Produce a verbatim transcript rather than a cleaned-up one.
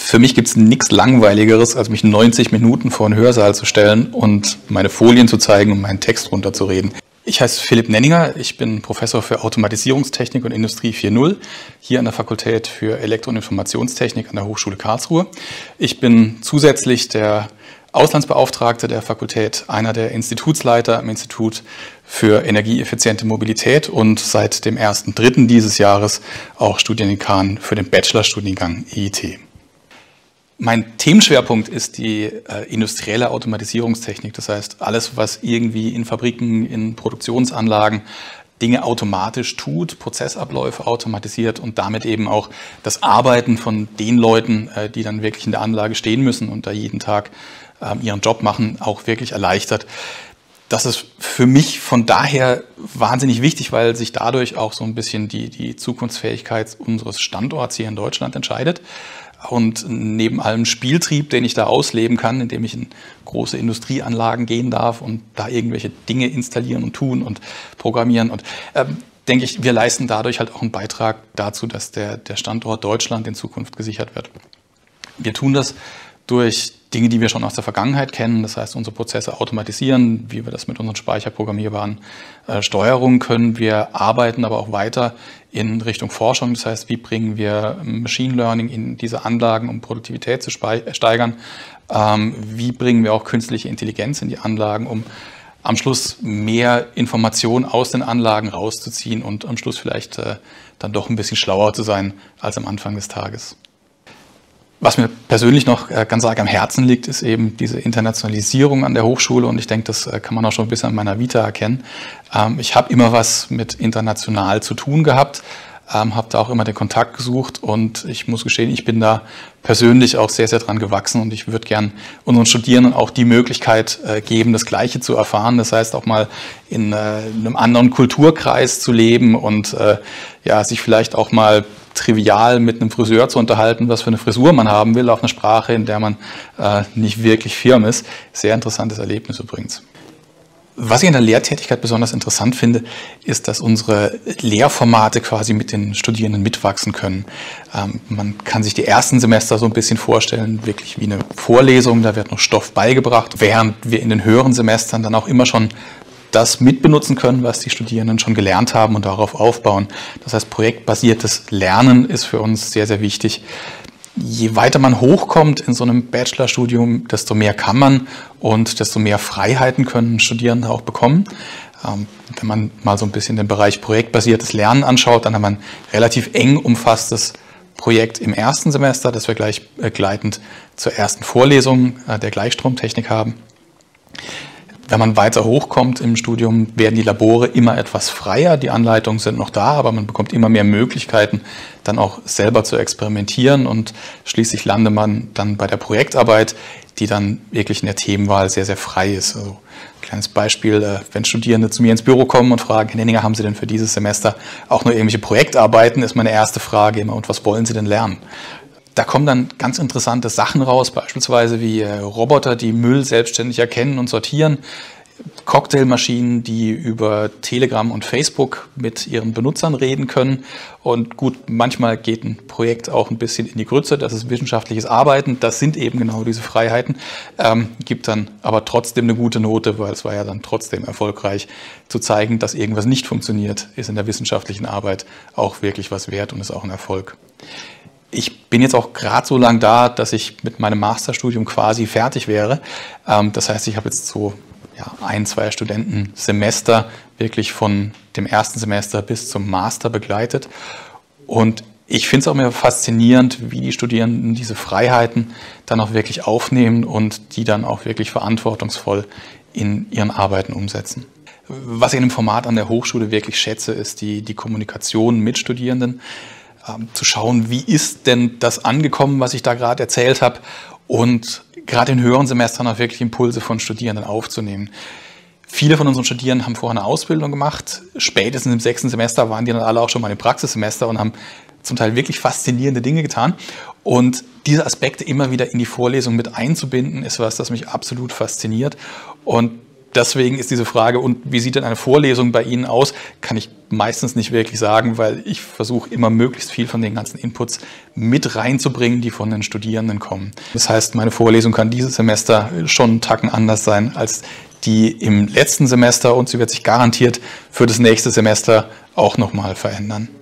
Für mich gibt es nichts Langweiligeres, als mich neunzig Minuten vor einen Hörsaal zu stellen und meine Folien zu zeigen und meinen Text runterzureden. Ich heiße Philipp Nenninger, ich bin Professor für Automatisierungstechnik und Industrie vier Punkt null hier an der Fakultät für Elektro- und Informationstechnik an der Hochschule Karlsruhe. Ich bin zusätzlich der Auslandsbeauftragte der Fakultät, einer der Institutsleiter im Institut für energieeffiziente Mobilität und seit dem ersten dritten dieses Jahres auch Studiendekan für den Bachelorstudiengang E I T. Mein Themenschwerpunkt ist die äh, industrielle Automatisierungstechnik, das heißt alles, was irgendwie in Fabriken, in Produktionsanlagen Dinge automatisch tut, Prozessabläufe automatisiert und damit eben auch das Arbeiten von den Leuten, äh, die dann wirklich in der Anlage stehen müssen und da jeden Tag äh, ihren Job machen, auch wirklich erleichtert. Das ist für mich von daher wahnsinnig wichtig, weil sich dadurch auch so ein bisschen die, die Zukunftsfähigkeit unseres Standorts hier in Deutschland entscheidet. Und neben allem Spieltrieb, den ich da ausleben kann, indem ich in große Industrieanlagen gehen darf und da irgendwelche Dinge installieren und tun und programmieren. Und ähm, denke ich, wir leisten dadurch halt auch einen Beitrag dazu, dass der, der Standort Deutschland in Zukunft gesichert wird. Wir tun das durch Dinge, die wir schon aus der Vergangenheit kennen, das heißt unsere Prozesse automatisieren, wie wir das mit unseren speicherprogrammierbaren äh, Steuerungen können. Wir arbeiten aber auch weiter in Richtung Forschung, das heißt, wie bringen wir Machine Learning in diese Anlagen, um Produktivität zu steigern, ähm, wie bringen wir auch künstliche Intelligenz in die Anlagen, um am Schluss mehr Informationen aus den Anlagen rauszuziehen und am Schluss vielleicht äh, dann doch ein bisschen schlauer zu sein als am Anfang des Tages. Was mir persönlich noch ganz arg am Herzen liegt, ist eben diese Internationalisierung an der Hochschule und ich denke, das kann man auch schon ein bisschen an meiner Vita erkennen. Ich habe immer was mit international zu tun gehabt, habe da auch immer den Kontakt gesucht und ich muss gestehen, ich bin da persönlich auch sehr, sehr dran gewachsen und ich würde gern unseren Studierenden auch die Möglichkeit geben, das Gleiche zu erfahren. Das heißt auch mal in einem anderen Kulturkreis zu leben und ja, sich vielleicht auch mal trivial mit einem Friseur zu unterhalten, was für eine Frisur man haben will, auch eine Sprache, in der man äh, nicht wirklich firm ist. Sehr interessantes Erlebnis übrigens. Was ich in der Lehrtätigkeit besonders interessant finde, ist, dass unsere Lehrformate quasi mit den Studierenden mitwachsen können. Ähm, man kann sich die ersten Semester so ein bisschen vorstellen, wirklich wie eine Vorlesung, da wird noch Stoff beigebracht, während wir in den höheren Semestern dann auch immer schon das mitbenutzen können, was die Studierenden schon gelernt haben und darauf aufbauen. Das heißt, projektbasiertes Lernen ist für uns sehr, sehr wichtig. Je weiter man hochkommt in so einem Bachelorstudium, desto mehr kann man und desto mehr Freiheiten können Studierende auch bekommen. Ähm, wenn man mal so ein bisschen den Bereich projektbasiertes Lernen anschaut, dann hat man relativ eng umfasstes Projekt im ersten Semester, das wir gleich begleitend zur ersten Vorlesung äh, der Gleichstromtechnik haben. Wenn man weiter hochkommt im Studium, werden die Labore immer etwas freier. Die Anleitungen sind noch da, aber man bekommt immer mehr Möglichkeiten, dann auch selber zu experimentieren. Und schließlich landet man dann bei der Projektarbeit, die dann wirklich in der Themenwahl sehr, sehr frei ist. Also ein kleines Beispiel, wenn Studierende zu mir ins Büro kommen und fragen, Herr Nenninger, haben Sie denn für dieses Semester auch nur irgendwelche Projektarbeiten, ist meine erste Frage immer, und was wollen Sie denn lernen? Da kommen dann ganz interessante Sachen raus, beispielsweise wie Roboter, die Müll selbstständig erkennen und sortieren, Cocktailmaschinen, die über Telegram und Facebook mit ihren Benutzern reden können. Und gut, manchmal geht ein Projekt auch ein bisschen in die Grütze, das ist wissenschaftliches Arbeiten, das sind eben genau diese Freiheiten, ähm, gibt dann aber trotzdem eine gute Note, weil es war ja dann trotzdem erfolgreich zu zeigen, dass irgendwas nicht funktioniert, ist in der wissenschaftlichen Arbeit auch wirklich was wert und ist auch ein Erfolg. Ich bin jetzt auch gerade so lang da, dass ich mit meinem Masterstudium quasi fertig wäre. Das heißt, ich habe jetzt so ja, ein, zwei Studentensemester wirklich von dem ersten Semester bis zum Master begleitet. Und ich finde es auch immer faszinierend, wie die Studierenden diese Freiheiten dann auch wirklich aufnehmen und die dann auch wirklich verantwortungsvoll in ihren Arbeiten umsetzen. Was ich in dem Format an der Hochschule wirklich schätze, ist die, die Kommunikation mit Studierenden. Zu schauen, wie ist denn das angekommen, was ich da gerade erzählt habe und gerade in höheren Semestern auch wirklich Impulse von Studierenden aufzunehmen. Viele von unseren Studierenden haben vorher eine Ausbildung gemacht, spätestens im sechsten Semester waren die dann alle auch schon mal im Praxissemester und haben zum Teil wirklich faszinierende Dinge getan und diese Aspekte immer wieder in die Vorlesung mit einzubinden, ist was, das mich absolut fasziniert und deswegen ist diese Frage, und wie sieht denn eine Vorlesung bei Ihnen aus, kann ich meistens nicht wirklich sagen, weil ich versuche immer möglichst viel von den ganzen Inputs mit reinzubringen, die von den Studierenden kommen. Das heißt, meine Vorlesung kann dieses Semester schon einen Tacken anders sein als die im letzten Semester und sie wird sich garantiert für das nächste Semester auch nochmal verändern.